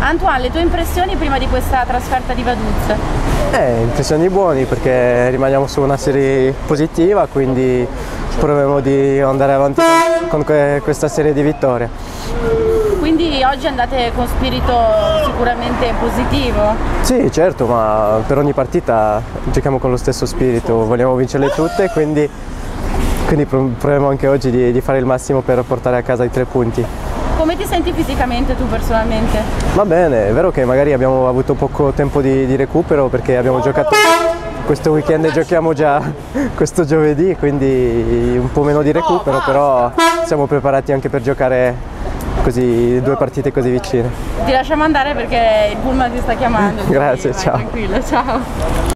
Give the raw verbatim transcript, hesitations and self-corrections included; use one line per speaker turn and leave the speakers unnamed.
Antoine, le tue impressioni prima di questa trasferta di Vaduz?
Eh, impressioni buone perché rimaniamo su una serie positiva, quindi proviamo di andare avanti con que questa serie di vittorie.
Quindi oggi andate con spirito sicuramente positivo?
Sì, certo, ma per ogni partita giochiamo con lo stesso spirito, vogliamo vincerle tutte, quindi, quindi proviamo anche oggi di, di fare il massimo per portare a casa i tre punti.
Come ti senti fisicamente tu personalmente?
Va bene, è vero che magari abbiamo avuto poco tempo di, di recupero perché abbiamo giocato questo weekend e giochiamo già questo giovedì, quindi un po' meno di recupero, però siamo preparati anche per giocare così due partite così vicine.
Ti lasciamo andare perché il pullman ti sta chiamando.
Grazie,
vai,
ciao.
Tranquillo, ciao.